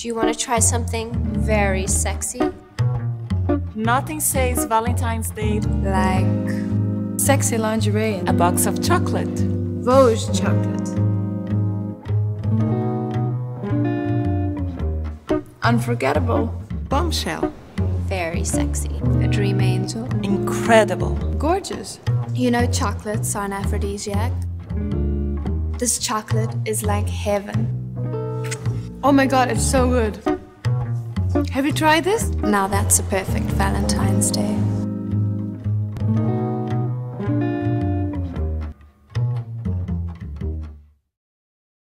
Do you want to try something very sexy? Nothing says Valentine's Day Like sexy lingerie and a box of chocolate. Vogue chocolate. Unforgettable. Bombshell. Very sexy. A dream angel. Incredible. Gorgeous. You know chocolates are an aphrodisiac? This chocolate is like heaven. Oh my god, it's so good. Have you tried this? Now that's a perfect Valentine's Day.